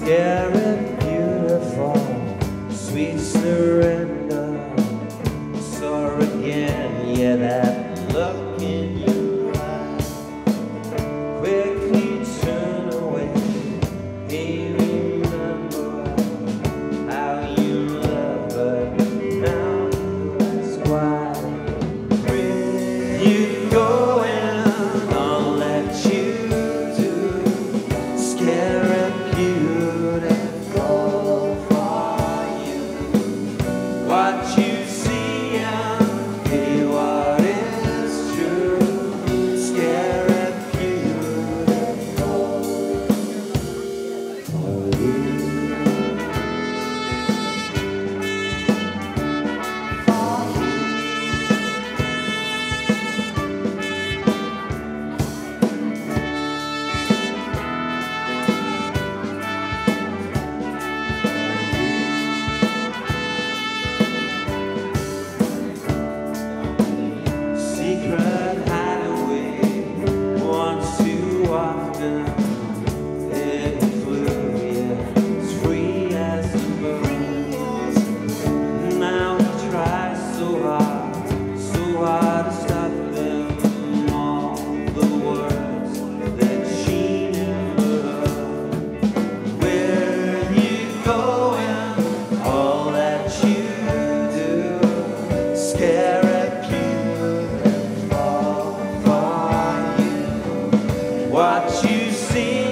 Scary, beautiful, sweet surrender. Saw again, yeah, that look in your eyes. Quickly turn away. Hey, remember how you loved, but now you ask why. Where you going? I'll let you do. Scary, beautiful for you. What you see and hear, what is true. Scary, beautiful for you. Secret hideaway, once too often. It flew, yeah, as free as a bird. Now we try so hard to stop them. All the words that she never heard. Where you going? All that you do. Scary. What you see